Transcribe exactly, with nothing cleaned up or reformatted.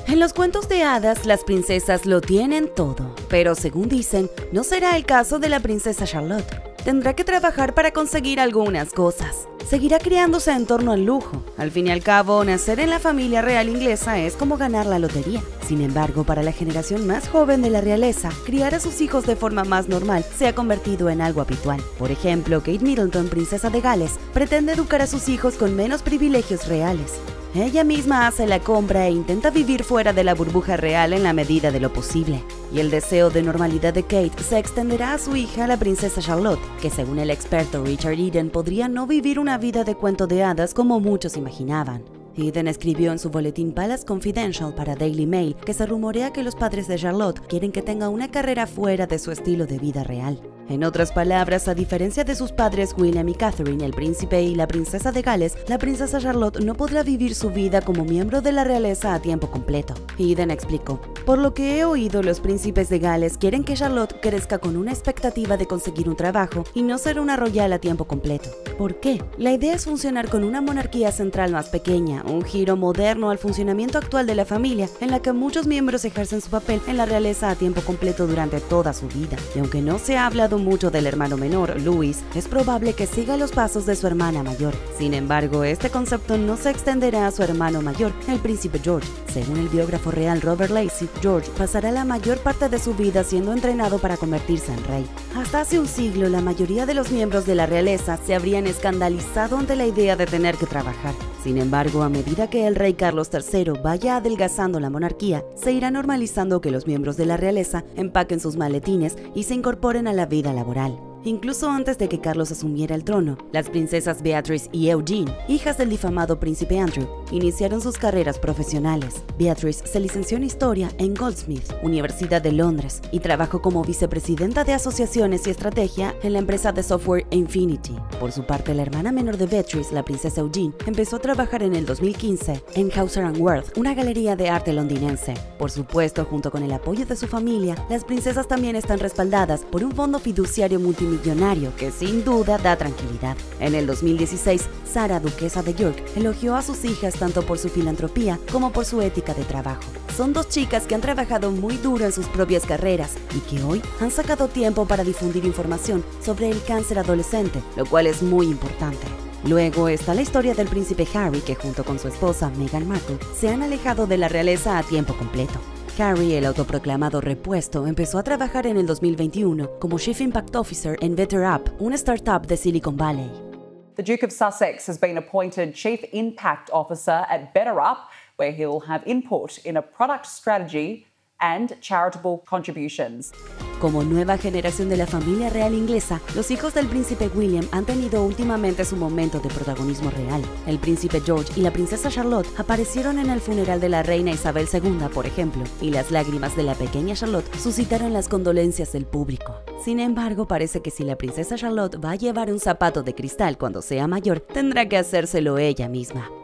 En los cuentos de hadas, las princesas lo tienen todo, pero según dicen, no será el caso de la princesa Charlotte. Tendrá que trabajar para conseguir algunas cosas. Seguirá criándose en torno al lujo. Al fin y al cabo, nacer en la familia real inglesa es como ganar la lotería. Sin embargo, para la generación más joven de la realeza, criar a sus hijos de forma más normal se ha convertido en algo habitual. Por ejemplo, Kate Middleton, princesa de Gales, pretende educar a sus hijos con menos privilegios reales. Ella misma hace la compra e intenta vivir fuera de la burbuja real en la medida de lo posible. Y el deseo de normalidad de Kate se extenderá a su hija, la princesa Charlotte, que según el experto Richard Eden podría no vivir una vida de cuento de hadas como muchos imaginaban. Eden escribió en su boletín Palace Confidential para Daily Mail que se rumorea que los padres de Charlotte quieren que tenga una carrera fuera de su estilo de vida real. En otras palabras, a diferencia de sus padres William y Catherine, el príncipe y la princesa de Gales, la princesa Charlotte no podrá vivir su vida como miembro de la realeza a tiempo completo. Eden explicó: por lo que he oído, los príncipes de Gales quieren que Charlotte crezca con una expectativa de conseguir un trabajo y no ser una royal a tiempo completo. ¿Por qué? La idea es funcionar con una monarquía central más pequeña, un giro moderno al funcionamiento actual de la familia, en la que muchos miembros ejercen su papel en la realeza a tiempo completo durante toda su vida. Y aunque no se ha hablado mucho del hermano menor, Louis, es probable que siga los pasos de su hermana mayor. Sin embargo, este concepto no se extenderá a su hermano mayor, el príncipe George. Según el biógrafo real Robert Lacey, George pasará la mayor parte de su vida siendo entrenado para convertirse en rey. Hasta hace un siglo, la mayoría de los miembros de la realeza se habrían escandalizado ante la idea de tener que trabajar. Sin embargo, a medida que el rey Carlos tercero vaya adelgazando la monarquía, se irá normalizando que los miembros de la realeza empaquen sus maletines y se incorporen a la vida laboral. Incluso antes de que Carlos asumiera el trono, las princesas Beatrice y Eugene, hijas del difamado príncipe Andrew, iniciaron sus carreras profesionales. Beatrice se licenció en Historia en Goldsmith, Universidad de Londres, y trabajó como vicepresidenta de asociaciones y estrategia en la empresa de software Infinity. Por su parte, la hermana menor de Beatrice, la princesa Eugene, empezó a trabajar en el dos mil quince en Hauser and Wirth, una galería de arte londinense. Por supuesto, junto con el apoyo de su familia, las princesas también están respaldadas por un fondo fiduciario multimillonario millonario que sin duda da tranquilidad. En el dos mil dieciséis, Sara, duquesa de York, elogió a sus hijas tanto por su filantropía como por su ética de trabajo. Son dos chicas que han trabajado muy duro en sus propias carreras y que hoy han sacado tiempo para difundir información sobre el cáncer adolescente, lo cual es muy importante. Luego está la historia del príncipe Harry, que junto con su esposa Meghan Markle se han alejado de la realeza a tiempo completo. Harry, el autoproclamado repuesto, empezó a trabajar en el dos mil veintiuno como Chief Impact Officer en BetterUp, una startup de Silicon Valley. The Duke of Sussex has been appointed Chief Impact Officer at BetterUp, where he'll have input in a product strategy and charitable contributions. Como nueva generación de la familia real inglesa, los hijos del príncipe William han tenido últimamente su momento de protagonismo real. El príncipe George y la princesa Charlotte aparecieron en el funeral de la reina Isabel segunda, por ejemplo, y las lágrimas de la pequeña Charlotte suscitaron las condolencias del público. Sin embargo, parece que si la princesa Charlotte va a llevar un zapato de cristal cuando sea mayor, tendrá que hacérselo ella misma.